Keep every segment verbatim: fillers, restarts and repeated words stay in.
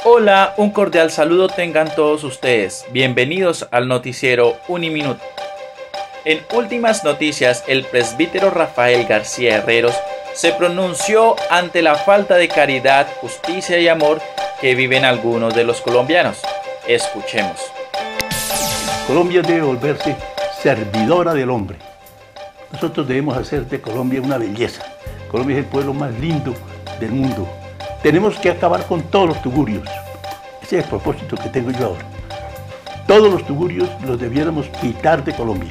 Hola, un cordial saludo tengan todos ustedes. Bienvenidos al noticiero Uniminuto. En últimas noticias, el presbítero Rafael García Herreros se pronunció ante la falta de caridad, justicia y amor que viven algunos de los colombianos. Escuchemos. Colombia debe volverse servidora del hombre. Nosotros debemos hacer de Colombia una belleza. Colombia es el pueblo más lindo del mundo. Tenemos que acabar con todos los tugurios. Ese es el propósito que tengo yo ahora. Todos los tugurios los debiéramos quitar de Colombia.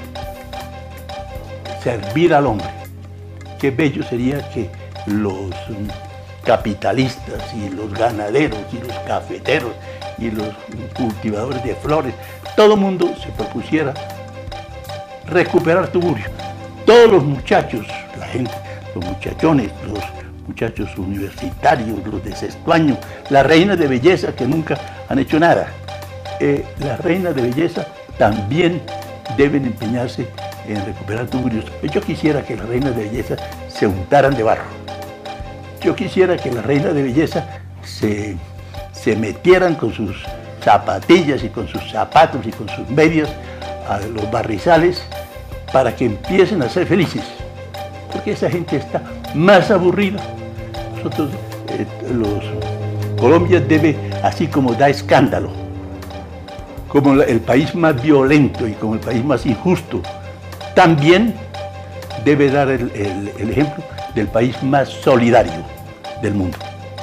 Servir al hombre. Qué bello sería que los capitalistas y los ganaderos y los cafeteros y los cultivadores de flores, todo el mundo se propusiera recuperar tugurios. Todos los muchachos, la gente, los muchachones, los muchachos universitarios, los de sexto año, las reinas de belleza que nunca han hecho nada. Eh, las reinas de belleza también deben empeñarse en recuperar tugurios. Yo quisiera que las reinas de belleza se untaran de barro. Yo quisiera que las reinas de belleza se, se metieran con sus zapatillas y con sus zapatos y con sus medias a los barrizales para que empiecen a ser felices. Porque esa gente está más aburrida. Nosotros, eh, los, Colombia debe, así como da escándalo, como la, el país más violento y como el país más injusto, también debe dar el, el, el ejemplo del país más solidario del mundo.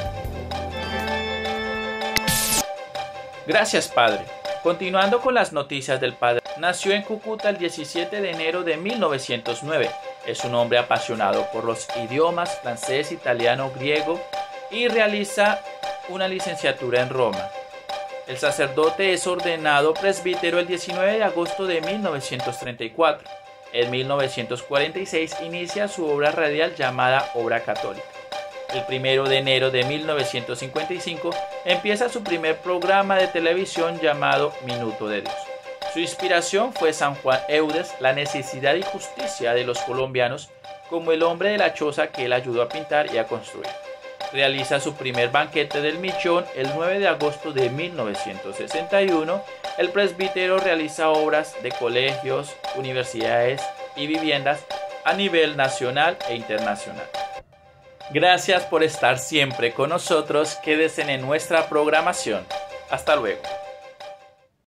Gracias, padre. Continuando con las noticias del padre, nació en Cúcuta el diecisiete de enero de mil novecientos nueve. Es un hombre apasionado por los idiomas francés, italiano, griego y realiza una licenciatura en Roma. El sacerdote es ordenado presbítero el diecinueve de agosto de mil novecientos treinta y cuatro. En mil novecientos cuarenta y seis inicia su obra radial llamada Obra Católica. El primero de enero de mil novecientos cincuenta y cinco empieza su primer programa de televisión llamado Minuto de Dios. Su inspiración fue San Juan Eudes, la necesidad y justicia de los colombianos, como el hombre de la choza que él ayudó a pintar y a construir. Realiza su primer banquete del Michón el nueve de agosto de mil novecientos sesenta y uno. El presbítero realiza obras de colegios, universidades y viviendas a nivel nacional e internacional. Gracias por estar siempre con nosotros. Quédense en nuestra programación. Hasta luego.